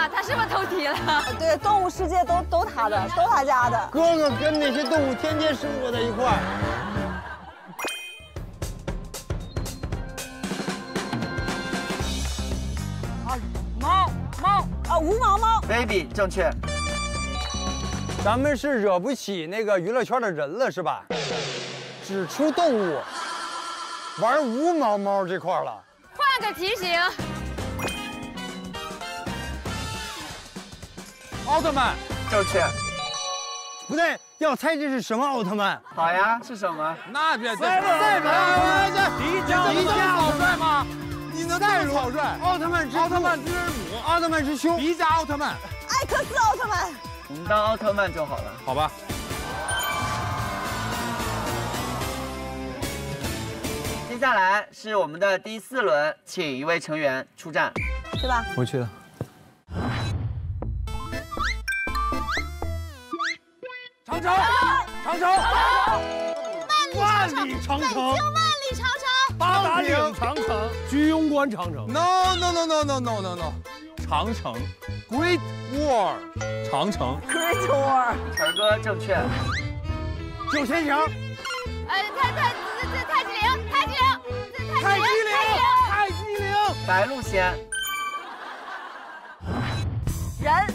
啊，他是不是偷题了？ 对，动物世界都他的，都他家的。 哥哥跟那些动物天天生活在一块儿。 啊，无毛猫。 baby 正确。 咱们是惹不起那个娱乐圈的人了，是吧？只出动物，玩无毛猫这块了。 换个题型。 奥特曼正确。 不对，要猜这是什么奥特曼？ 好呀，是什么？ 那别赛本奥特曼， 迪迦草率吗？你能这么草率？ 奥特曼之母， 奥特曼之兄， 迪迦奥特曼， 艾克斯奥特曼。 我们当奥特曼就好了。 好吧。 接下来是我们的第4轮，请一位成员出战， 是吧？ 我去了。 长城，万里长城， 万里长城， 八达岭长城，居庸关长城。No， 长城 ，Great Wall， 长城。 Great Wall。 晨哥正确。 九仙桥。 太极陵， 白鹿仙。 人。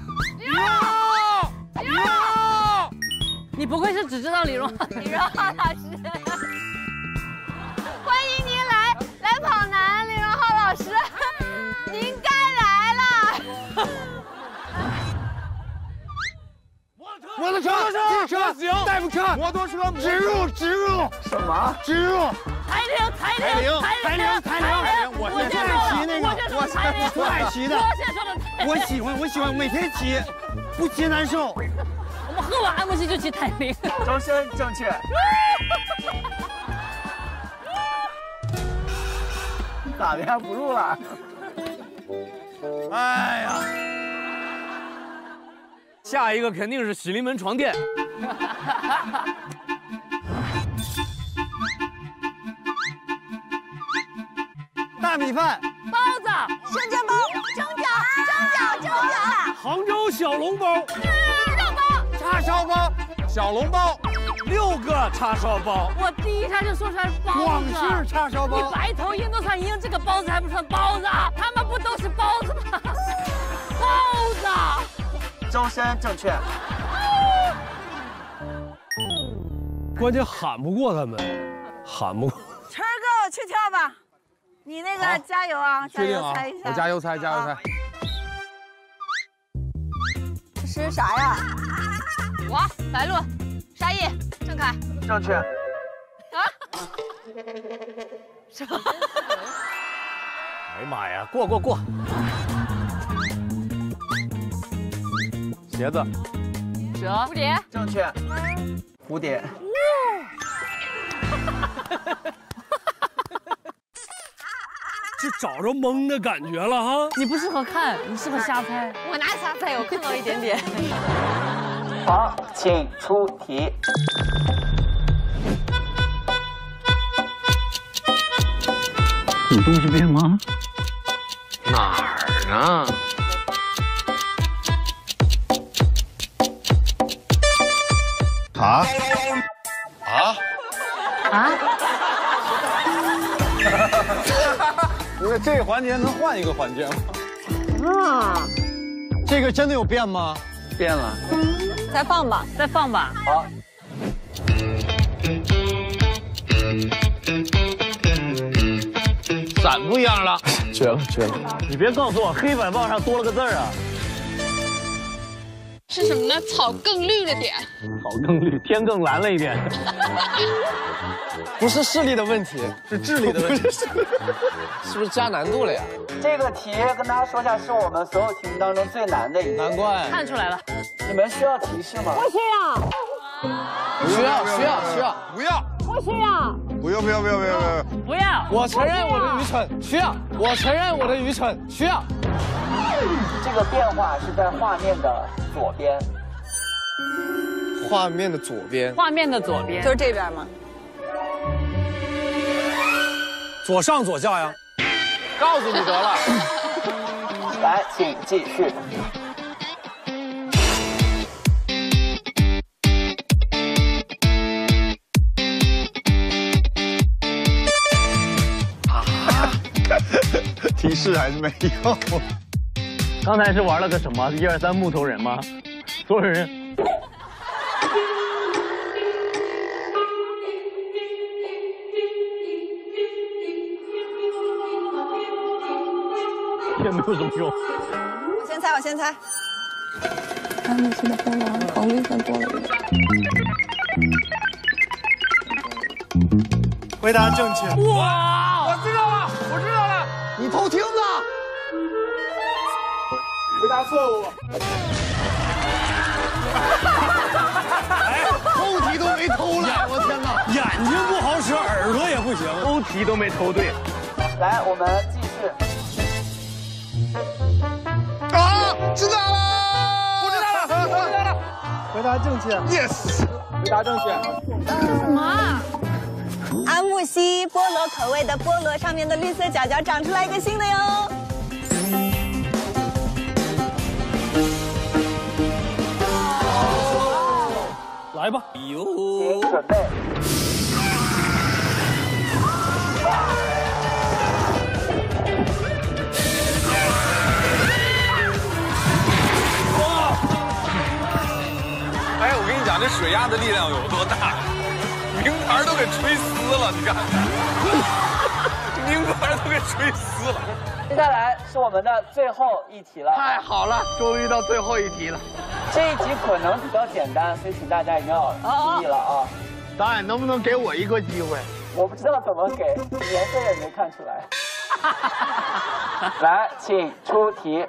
你不愧是只知道李荣浩老师。欢迎您来跑男，李荣浩老师，您该来了。 摩托车，自行车，大夫车， 摩托车， 植入， 什么？ 植入。 台铃， 我最爱骑那个，我最爱骑的。我喜欢，每天骑，不骑难受。 我们喝完不是就骑台铃。 周深正确。咋的呀？不录了？ 哎呀，下一个肯定是喜临门床垫。 大米饭， 包子， 生煎包，蒸饺， 杭州小笼包， 肉包， 叉烧包， 小笼包，6个叉烧包。 我第一下就说出来是包子。 广式叉烧包。 你白头鹰都算鹰，这个包子还不算包子？他们不都是包子吗？包子。 周深正确。 关键喊不过他们，喊不过。 晨哥去跳吧，你那个加油啊，加油猜一下。 我加油猜。 这是啥呀？ 我白鹿，沙溢，郑恺。 正确。 啊？什么？ 哎呀妈呀，过。鞋子。 蛇。蝴蝶。 正确。蝴蝶。 这找着蒙的感觉了哈！ 你不适合看，你适合瞎猜。我哪瞎猜？我看到一点点。 好，请出题。 有东西变吗？ 哪儿呢？ 啊？ 不是这个环节能换一个环节吗？ 啊， 这个真的有变吗？ 变了。 再放吧。 好。 伞不一样了， 绝了！ 你别告诉我黑板报上多了个字儿啊！ 是什么呢？草更绿了点， 草更绿，天更蓝了一点。 不是视力的问题，是智力的问题。是不是加难度了呀？ 这个题跟大家说一下，是我们所有题目当中最难的一个。 难怪。 看出来了。 你们需要提示吗？ 不需要。 需要。 不要。 不需要。 不要。 不要。 我承认我的愚蠢，需要。我承认我的愚蠢，需要。 这个变化是在画面的左边。 画面的左边。 画面的左边。 就是这边吗？ 左上左下呀。 告诉你得了。 来，请继续。 提示还是没有。 刚才是玩了个什么？1、2、3木头人吗？所有人。也没有什么用。 我先猜。 安慕希的菠萝红绿色多了一点。 回答正确。 哇！ 我知道了。 你偷听了。 回答错误。 偷题都没偷来，我天哪！眼睛不好使，耳朵也不行， 偷题都没偷对。 来，我们继续。 啊，知道了！ 我知道了。回答正确。 Yes。 回答正确。 什么啊？安慕希菠萝口味的菠萝上面的绿色角角长出来一个新的哟。 来吧。 请准备。 哎，我跟你讲，这水压的力量有多大，名牌都给吹撕了，你看，名牌都给吹撕了。 接下来是我们的最后一题了。 太好了，终于到最后一题了。 这一题可能比较简单，所以请大家一定要注意了啊！ 导演能不能给我一个机会？ 我不知道怎么给，颜色也没看出来。来，请出题。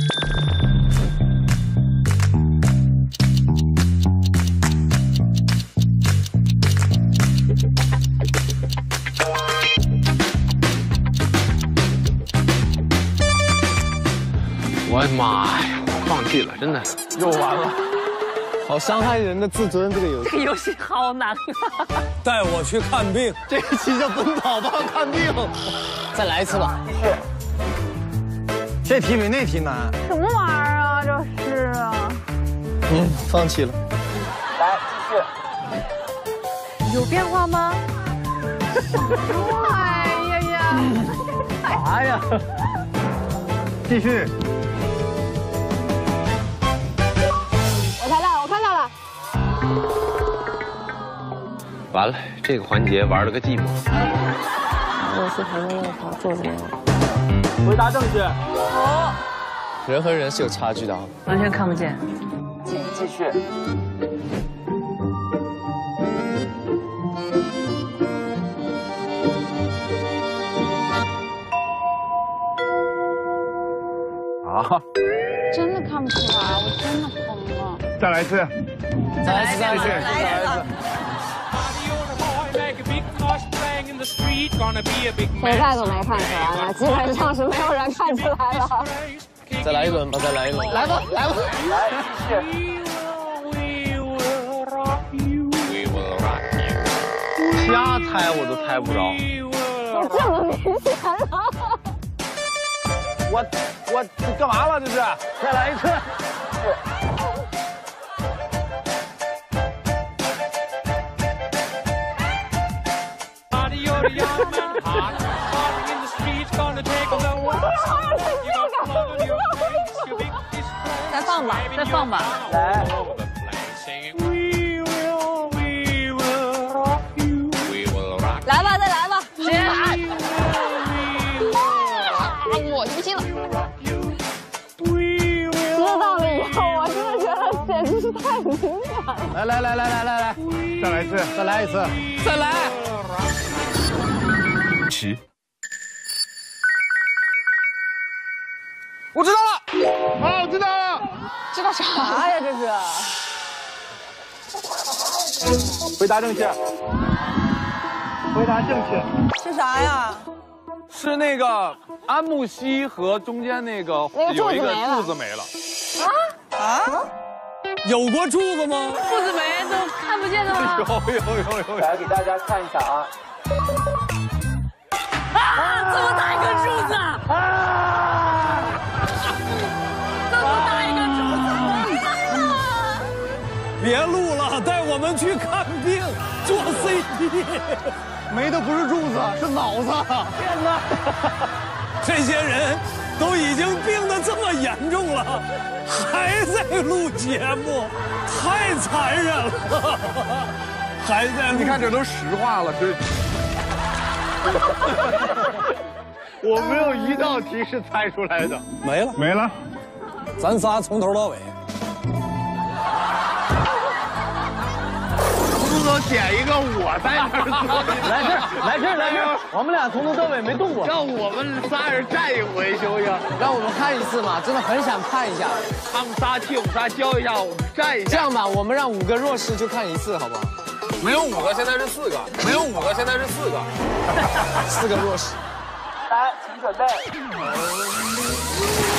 我的妈呀！放弃了，真的又完了， 好伤害人的自尊，这个游戏。 这个游戏好难啊！ 带我去看病，这一期叫奔跑吧看病。再来一次吧。这题比那题难。 什么玩意儿啊？这是啊。 放弃了。 来，继续。 有变化吗？哎呀呀！ 啥呀？ 继续。 我看到了。 完了，这个环节玩了个寂寞。 我是旁边那条柱子没有。 回答正确。 人和人是有差距的啊。 完全看不见。 请继续。 啊！ 真的看不出来，我真的疯了。 再来一次。 再来一次，再来一次，再来一次。 现在都没看出来呢，基本上是没有人看出来了。 再来一轮吧，再来一轮。 来吧，来吧。 来，继续。 瞎猜我都猜不着。 这么明显啊！ 我这干嘛了？这是？ 再来一次。 再放吧，再放吧。 来。 来吧，再来吧。 先来。 我就不信了。知道了以后，我真的觉得简直是太明显了。 来， 再来一次， 再来一次，再来。 我知道了。哦，我知道了。 知道啥啥呀？这是？ 回答正确。回答正确。 是啥呀？ 是那个安慕希和中间那个有一个柱子没了。 啊？ 有过柱子吗？ 柱子没都看不见的吗？ 有。 来给大家看一下啊。 啊！这么大一个柱子啊！ 别录了，带我们去看病，做 CT。 没的不是柱子，是脑子。天哪！ 这些人都已经病得这么严重了，还在录节目，太残忍了。还在录， 你看这都实话了，这。 我没有一道题是猜出来的。 没了，咱仨从头到尾。 朱总点一个，我在那儿坐。来这儿，我们俩从头到尾没动过。让我们仨人站一回行不行？ 让我们看一次嘛，真的很想看一下。 他们仨替我们仨教一下，我们站一下。 这样吧，我们让5个弱势就看一次，好不好？ 没有5个，现在是4个。没有5个，现在是4个。 4个弱势。 来，请准备。